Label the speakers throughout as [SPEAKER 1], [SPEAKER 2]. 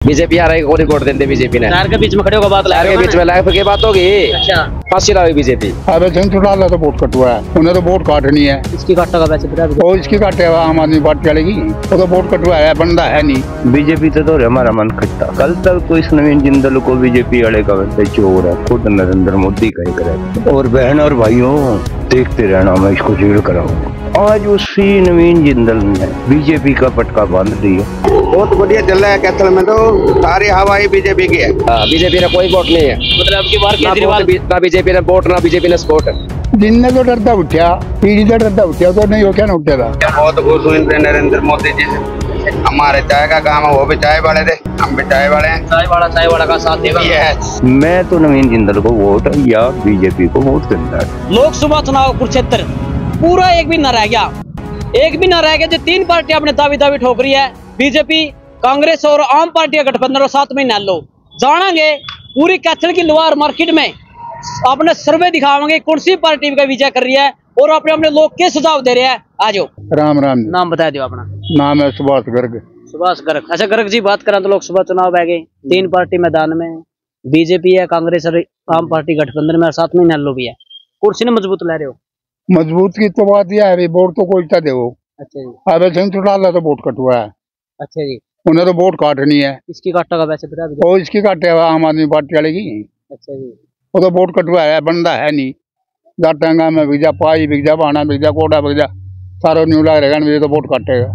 [SPEAKER 1] BJP आ रही कोई vote देते बीजेपी ने।
[SPEAKER 2] शहर के बीच में खड़े होकर बात
[SPEAKER 1] शहर के बीच में लाइफ की बात होगी।
[SPEAKER 2] अच्छा,
[SPEAKER 1] फांसी लाओ बीजेपी।
[SPEAKER 3] अबे चुनाव तो वोट कटवा है, उन्हें तो वोट काटनी है।
[SPEAKER 2] इसकी काटेगा वैसे
[SPEAKER 3] वो इसकी काटेगा, आम आदमी पार्टी चलेगी, वो तो वोट कटवा है, बंदा है नहीं।
[SPEAKER 4] बीजेपी तो हमारा मन खट्टा। कल तक तो इस नवीन जिंदल को बीजेपी वाले का वैसे चोर है, खुद नरेंद्र मोदी का ही करे। और बहन और भाइयों देखते रहना, मैं इसको जेल कराऊंगा। आज उसी नवीन जिंदल ने बीजेपी का पटका बांध दिया।
[SPEAKER 5] बहुत बढ़िया चल रहा है कैथल में, तो सारी हवा ही बीजेपी की है।
[SPEAKER 1] बीजेपी ने कोई वोट नहीं है,
[SPEAKER 2] मतलब अब की बार केजरीवाल
[SPEAKER 1] ना बीजेपी ने वोट, ना बीजेपी ने सपोर्ट।
[SPEAKER 3] जिनने तो डरता उठा, पीढ़ी तो डरता उठा, तो नहीं हो क्या ना उठा था।
[SPEAKER 5] बहुत खुश हुए थे नरेंद्र मोदी जी से। हमारे चाय का काम है, वो भी चाय वाले थे, हम भी चाय वाले हैं।
[SPEAKER 2] चाय वाला का साथ देगा।
[SPEAKER 5] यस,
[SPEAKER 4] मैं तो नवीन जिंदल को वोट या बीजेपी को वोट देता है।
[SPEAKER 2] लोकसभा चुनाव कुरुक्षेत्र पूरा एक भी न रह गया, एक भी न रह गया। जो तीन पार्टी अपने दावी ठोक रही है, बीजेपी, कांग्रेस और आम पार्टी का गठबंधन, और 7 महीने लो जानेंगे पूरी कैथल की लोहार मार्केट में। अपने सर्वे दिखावेंगे कौन सी पार्टी का विजय कर रही है और अपने अपने लोग के सुझाव दे रहे हैं। आ जाओ।
[SPEAKER 3] राम राम।
[SPEAKER 2] नाम बता दो अपना।
[SPEAKER 3] नाम है सुभाष गर्ग।
[SPEAKER 2] सुभाष गर्ग। अच्छा गर्ग जी, बात करें तो लोकसभा चुनाव आ गए, 3 पार्टी मैदान में, बीजेपी है, कांग्रेस और आम पार्टी गठबंधन में, और 7 महीने लो भी है। कुर्सी ने मजबूत ले रहे हो।
[SPEAKER 3] मजबूत की तो बात यह है, वोट तो कोई सा दे।
[SPEAKER 2] अच्छा जी।
[SPEAKER 3] अबे चुनाव तो वोट कटवा है,
[SPEAKER 2] अच्छा जी।
[SPEAKER 3] उन्हें तो वोट काटनी है।
[SPEAKER 2] इसकी काटेगा वैसे बता दो।
[SPEAKER 3] वो इसकी काटेगा, आम आदमी पार्टी चलेगी।
[SPEAKER 2] अच्छा जी।
[SPEAKER 3] वो तो वोट कटवा है, बंदा है नहीं। जाटेगा में बिक जा, पाई बिक जा, बाना बिक जा, कोटा बिक जा, सारो न्यू लग रहेगा, मुझे तो वोट काटेगा।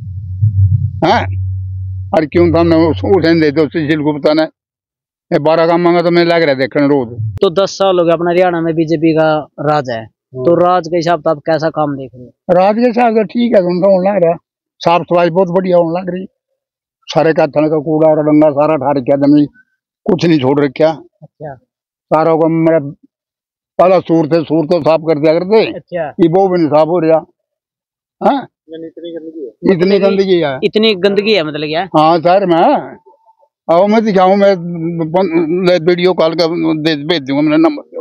[SPEAKER 3] हाँ, और क्यों तो हमने उठे दे दो सुशील गुप्ता ने 12 काम मांगा, तो मैं लग रहा देखने रोज।
[SPEAKER 2] तो 10 साल हो गया अपना हरियाणा में बीजेपी का राज है, तो राज के हिसाब से आप कैसा काम देख रहे हो?
[SPEAKER 3] राज के हिसाब से ठीक है, उनका होने लग रहा, साफ सफाई बहुत बढ़िया होने लग रही। सारे का थन का कूड़ा डंगा सारा ठा रखा, जमी कुछ नहीं छोड़ रखा।
[SPEAKER 2] अच्छा।
[SPEAKER 3] सारा को मेरा पहला सूर तो साफ कर दिया करते।
[SPEAKER 2] अच्छा।
[SPEAKER 3] ये वो भी नहीं साफ हो रहा। हाँ, इतनी गंदगी है,
[SPEAKER 2] इतनी गंदगी है मतलब क्या?
[SPEAKER 3] हाँ सर, मैं आओ मैं दिखाऊं, मैं वीडियो कॉल का भेज दूंगा, मैंने नंबर।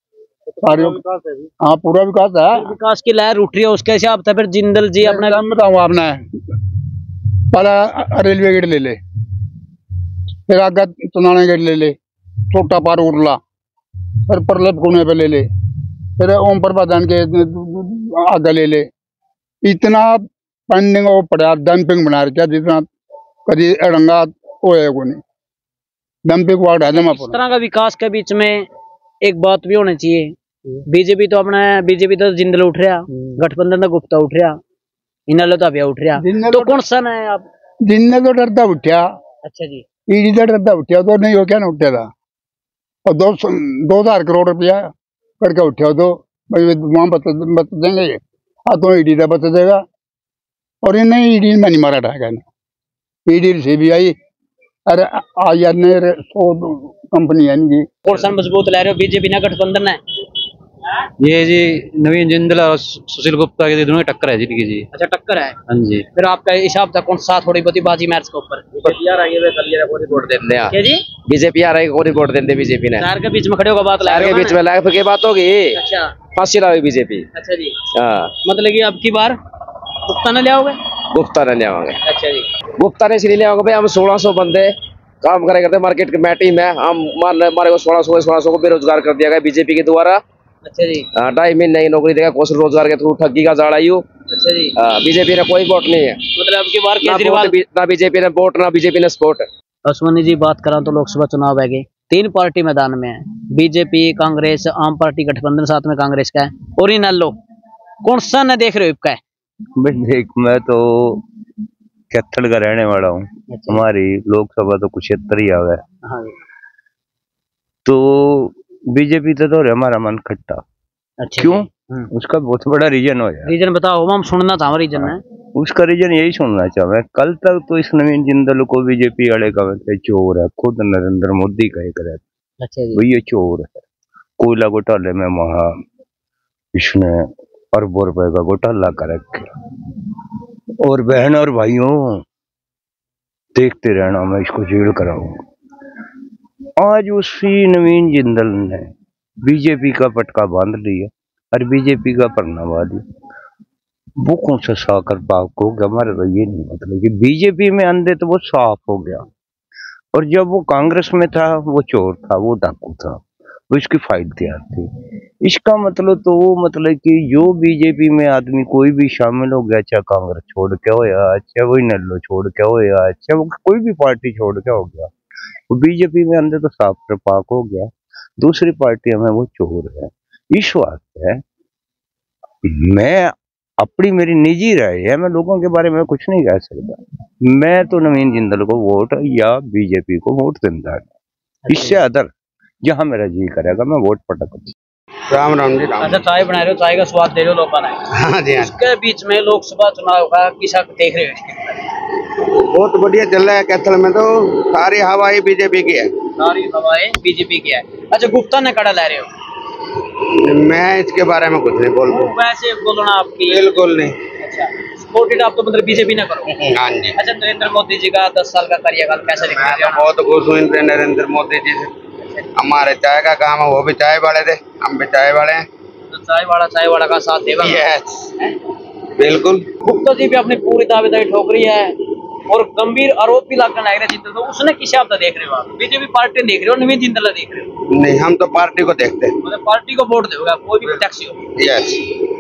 [SPEAKER 3] हाँ, पूरा विकास है।
[SPEAKER 2] विकास की लहर उठ रही है, उसके हिसाब से फिर जिंदल जी अपने
[SPEAKER 3] बताऊँ आपने, पहला रेलवे गेट ले ले, फिर आगे चुनाने गेट ले ले, छोटा पार उड़ला, फिर परले कोने पे ले ले, फिर ओम प्रभादान के आगे ले ले। इतना पेंडिंग वो पड़ा, डंपिंग बना रखा, जितना कभी अड़ंगा होया को नहीं। डंपिंग वार्ड है।
[SPEAKER 2] इस तरह का विकास के बीच में एक बात भी होनी चाहिए। बीजेपी तो जिंदल उठ रहा, गठबंधन तो गुप्ता उठ रहा, इन्हें तो अभी उठ रहा, तो कौन सा है आप?
[SPEAKER 3] जिनने तो डरता उठा। अच्छा जी। ईडी तो डरता उठा, तो नहीं हो क्या ना उठा था। और 2000 करोड़ रुपया करके उठा, तो वहां बच देंगे, तो ईडी का बच देगा। और इन्हें ईडी में नहीं मारा ढाका ना, ईडी CBI, अरे यार ने 100 कंपनी है इनकी।
[SPEAKER 2] कौन सा मजबूत ले रहे हो, बीजेपी ना गठबंधन है?
[SPEAKER 6] ये जी नवीन जिंदल और सुशील गुप्ता के दोनों टक्कर है जिनकी जी।
[SPEAKER 2] अच्छा, टक्कर है।
[SPEAKER 6] हाँ जी।
[SPEAKER 2] फिर आपका हिसाब था कौन सा थोड़ी बहुती बाजी मैच के ऊपर?
[SPEAKER 1] बीजेपी आ रही है, वोट देते हैं।
[SPEAKER 2] क्या जी?
[SPEAKER 1] बीजेपी आ रही है, कोई वोट देते बीजेपी ने।
[SPEAKER 2] शहर के बीच में खड़े होकर बात
[SPEAKER 1] शहर के बीच में लाइफ की बात होगी।
[SPEAKER 2] अच्छा।
[SPEAKER 1] फांसी लाओ बीजेपी।
[SPEAKER 2] अच्छा जी।
[SPEAKER 1] हाँ,
[SPEAKER 2] मतलब कि अब की बार गुप्ता ने ले आओगे?
[SPEAKER 1] गुप्ता ने ले आवांगे।
[SPEAKER 2] अच्छा जी।
[SPEAKER 1] गुप्ता ने इसलिए ले आओगे भाई, हम 1600 बंदे काम करे करते मार्केट कमेटी में, हम हमारे को 1600 को बेरोजगार कर दिया गया बीजेपी के द्वारा।
[SPEAKER 2] अच्छा जी।
[SPEAKER 1] 2.5 महीने नई नौकरी देगा, कौशल रोजगार के थ्रू ठगी का जाड़ आयु।
[SPEAKER 2] अच्छा जी।
[SPEAKER 1] बीजेपी ने कोई वोट नहीं है,
[SPEAKER 2] मतलब अब की बार केजरीवाल,
[SPEAKER 1] ना बीजेपी ने वोट, ना बीजेपी ने सपोर्ट।
[SPEAKER 2] अश्वनी जी, बात करा तो लोकसभा चुनाव है गए, 3 पार्टी मैदान में है, बीजेपी, कांग्रेस, आम पार्टी गठबंधन, साथ में कांग्रेस का है, और इन लो कौन सा न देख रहे हो इसका?
[SPEAKER 4] देख, मैं तो कैथल का रहने वाला हूँ। हमारी लोकसभा तो कुरुक्षेत्र ही आ गया।
[SPEAKER 2] हाँ।
[SPEAKER 4] तो बीजेपी तो हमारा मन खट्टा।
[SPEAKER 2] अच्छा।
[SPEAKER 4] क्यों? उसका बहुत बड़ा रीजन हो यार।
[SPEAKER 2] रीजन बताओ, हम सुनना था। रीजन है
[SPEAKER 4] उसका रीजन यही सुनना चाहूँ मैं। कल तक तो इस नवीन जिंदल को बीजेपी वाले का वैसे चोर है, खुद नरेंद्र मोदी का ही करे।
[SPEAKER 2] अच्छा जी।
[SPEAKER 4] वही चोर है। कोयला घोटाले में वहां इसने अरबों रुपए का घोटाला कर रखा। और बहन और भाइयों देखते रहना, मैं इसको जेल कराऊंगा। आज उसी नवीन जिंदल ने बीजेपी का पटका बांध लिया और बीजेपी का परनावादी। वो कौन सा साकर पाक हो गया? हमारे तो ये नहीं मतलब कि बीजेपी में अंधे तो वो साफ हो गया। और जब वो कांग्रेस में था वो चोर था, वो डाकू था, वो इसकी फाइल तैयार थी। इसका मतलब तो वो मतलब कि जो बीजेपी में आदमी कोई भी शामिल हो गया, चाहे कांग्रेस छोड़ के हो या चाहे वो इनेलो छोड़ के हो या चाहे वो कोई भी पार्टी छोड़ के हो गया, वो बीजेपी में अंदर तो साफ पाक हो गया, दूसरी पार्टियों में वो चोर है। इस वास्ते मैं अपनी मेरी निजी राय है, मैं लोगों के बारे में कुछ नहीं कह सकता। मैं तो नवीन जिंदल को वोट या बीजेपी को वोट देता है। इससे अदर जहां मेरा जी करेगा मैं वोट पटक।
[SPEAKER 5] राम राम जी राम।
[SPEAKER 2] अच्छा, चाय बना रहे हो, चाय का स्वाद दे रहे हो लोगों ने।
[SPEAKER 5] हाँ जी हाँ।
[SPEAKER 2] इसके बीच में लोकसभा चुनाव का किसा देख रहे हो इसके अंदर?
[SPEAKER 5] बहुत बढ़िया चल रहा है कैथल में, तो सारी हवा ही बीजेपी की है।
[SPEAKER 2] सारी हवाएं बीजेपी की है। अच्छा, गुप्ता ने कड़ा ले रहे हो?
[SPEAKER 5] मैं इसके बारे में कुछ नहीं बोल
[SPEAKER 2] वो वैसे बोलना आपकी
[SPEAKER 5] बिल्कुल नहीं।
[SPEAKER 2] अच्छा, सपोर्टेड आप तो मतलब बीजेपी ना करो।
[SPEAKER 5] हाँ जी।
[SPEAKER 2] अच्छा, नरेंद्र मोदी जी का 10 साल का कार्यकाल कैसा दिख
[SPEAKER 5] मैं
[SPEAKER 2] रहा
[SPEAKER 5] तो बहुत खुश हूँ इनसे, नरेंद्र मोदी जी से। हमारे चाय का काम है, वो भी चाय वाले थे, हम भी चाय वाले हैं।
[SPEAKER 2] तो चाय वाला का साथ देगा?
[SPEAKER 5] यस बिल्कुल।
[SPEAKER 2] गुप्ता जी भी अपनी पूरी दावेदारी ठोक रही है और गंभीर आरोप भी लगने लग रहे जिंदल, तो उसने किस आप देख रहे हो? आप बीजेपी पार्टी देख रहे हो, नवीन जिंदल देख रहे हो?
[SPEAKER 5] नहीं, हम तो पार्टी को देखते हैं।
[SPEAKER 2] मतलब पार्टी को वोट दोगे, कोई भी प्रत्याशी हो?
[SPEAKER 5] यस।